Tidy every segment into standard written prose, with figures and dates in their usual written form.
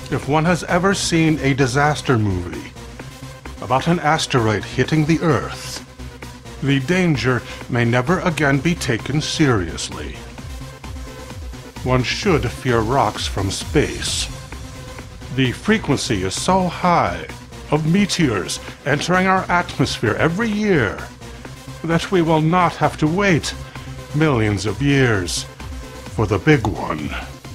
If one has ever seen a disaster movie about an asteroid hitting the Earth, the danger may never again be taken seriously. One should fear rocks from space. The frequency is so high of meteors entering our atmosphere every year that we will not have to wait millions of years for the big one.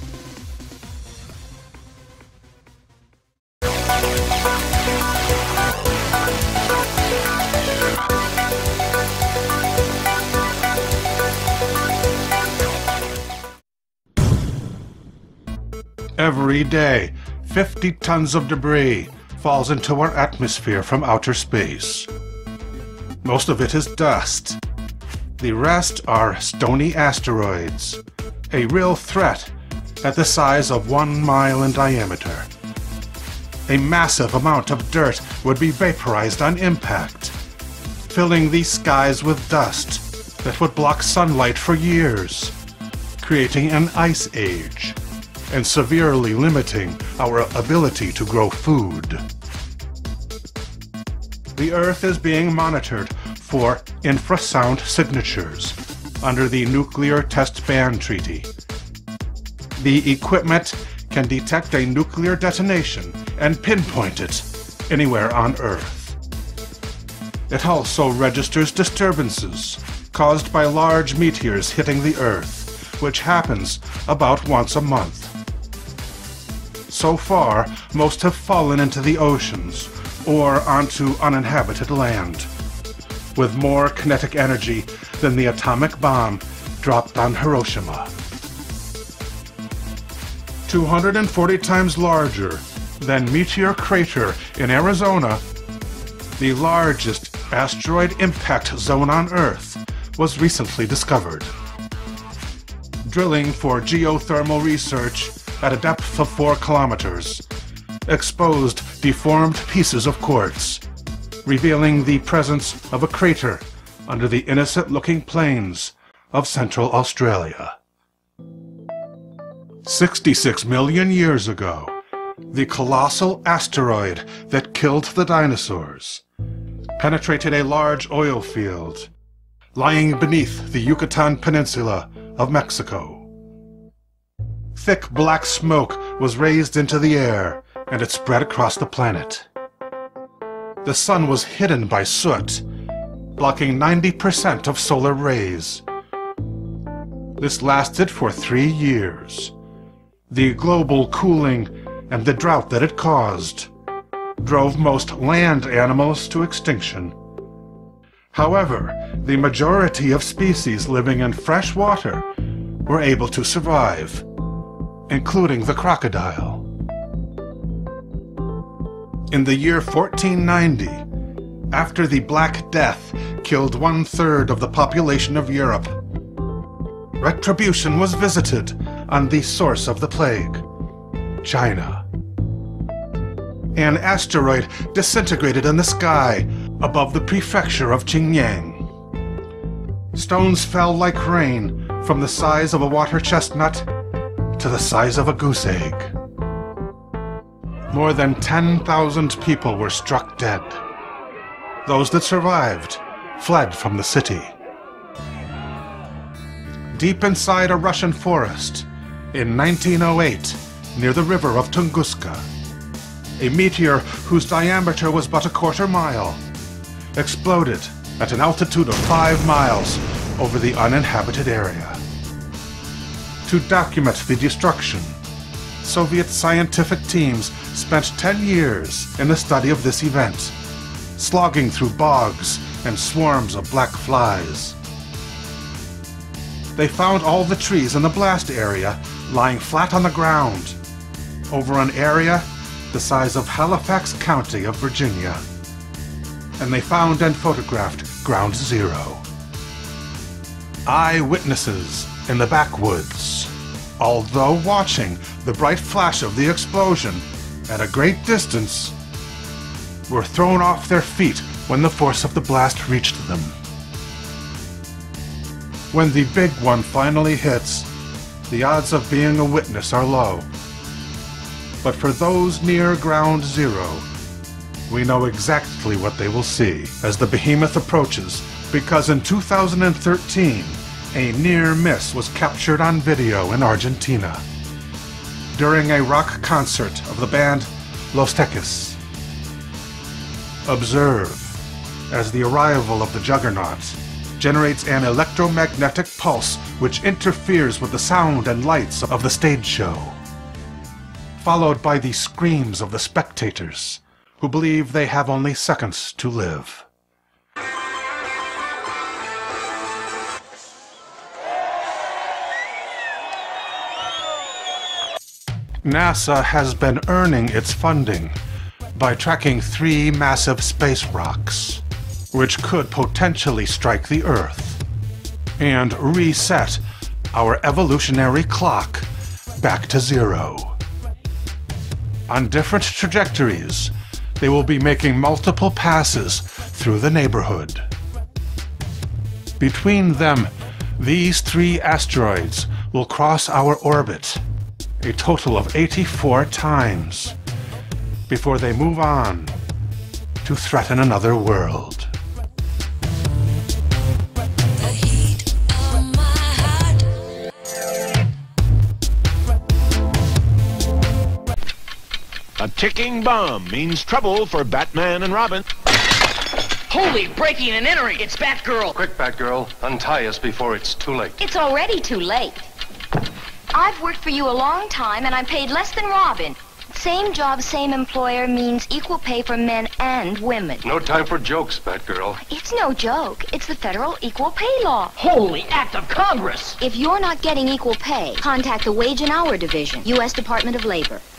Every day, 50 tons of debris falls into our atmosphere from outer space. Most of it is dust. The rest are stony asteroids, a real threat at the size of 1 mile in diameter. A massive amount of dirt would be vaporized on impact, filling the skies with dust that would block sunlight for years, creating an ice age and severely limiting our ability to grow food. The Earth is being monitored for infrasound signatures under the Nuclear Test Ban Treaty. The equipment can detect a nuclear detonation and pinpoint it anywhere on Earth. It also registers disturbances caused by large meteors hitting the Earth, which happens about once a month. So far, most have fallen into the oceans or onto uninhabited land, with more kinetic energy than the atomic bomb dropped on Hiroshima. 240 times larger than Meteor Crater in Arizona, the largest asteroid impact zone on Earth was recently discovered. Drilling for geothermal research at a depth of 4 kilometers exposed deformed pieces of quartz, revealing the presence of a crater under the innocent-looking plains of Central Australia. 66 million years ago, the colossal asteroid that killed the dinosaurs penetrated a large oil field lying beneath the Yucatan Peninsula of Mexico. Thick black smoke was raised into the air, and it spread across the planet. The sun was hidden by soot, blocking 90% of solar rays. This lasted for 3 years. The global cooling and the drought that it caused drove most land animals to extinction. However, the majority of species living in fresh water were able to survive, including the crocodile. In the year 1490, after the Black Death killed 1/3 of the population of Europe, retribution was visited on the source of the plague, China. An asteroid disintegrated in the sky above the prefecture of Qingyang. Stones fell like rain from the size of a water chestnut to the size of a goose egg. More than 10,000 people were struck dead. Those that survived fled from the city. Deep inside a Russian forest, in 1908, near the river of Tunguska, a meteor whose diameter was but a quarter mile exploded at an altitude of 5 miles over the uninhabited area. To document the destruction, Soviet scientific teams spent 10 years in the study of this event, slogging through bogs and swarms of black flies. They found all the trees in the blast area lying flat on the ground, over an area the size of Halifax County of Virginia. And they found and photographed Ground Zero. Eyewitnesses in the backwoods, although watching the bright flash of the explosion at a great distance, were thrown off their feet when the force of the blast reached them. When the big one finally hits, the odds of being a witness are low. But for those near ground zero, we know exactly what they will see as the behemoth approaches, because in 2013, a near miss was captured on video in Argentina during a rock concert of the band Los Teques. Observe as the arrival of the juggernaut generates an electromagnetic pulse which interferes with the sound and lights of the stage show, followed by the screams of the spectators who believe they have only seconds to live. NASA has been earning its funding by tracking 3 massive space rocks, which could potentially strike the Earth and reset our evolutionary clock back to zero. On different trajectories, they will be making multiple passes through the neighborhood. Between them, these 3 asteroids will cross our orbit a total of 84 times before they move on to threaten another world. The heat of my heart. A ticking bomb means trouble for Batman and Robin. Holy, breaking and entering! It's Batgirl! Quick, Batgirl, untie us before it's too late. It's already too late. I've worked for you a long time, and I'm paid less than Robin. Same job, same employer means equal pay for men and women. No time for jokes, Batgirl. It's no joke. It's the federal equal pay law. Holy act of Congress! If you're not getting equal pay, contact the Wage and Hour Division, U.S. Department of Labor.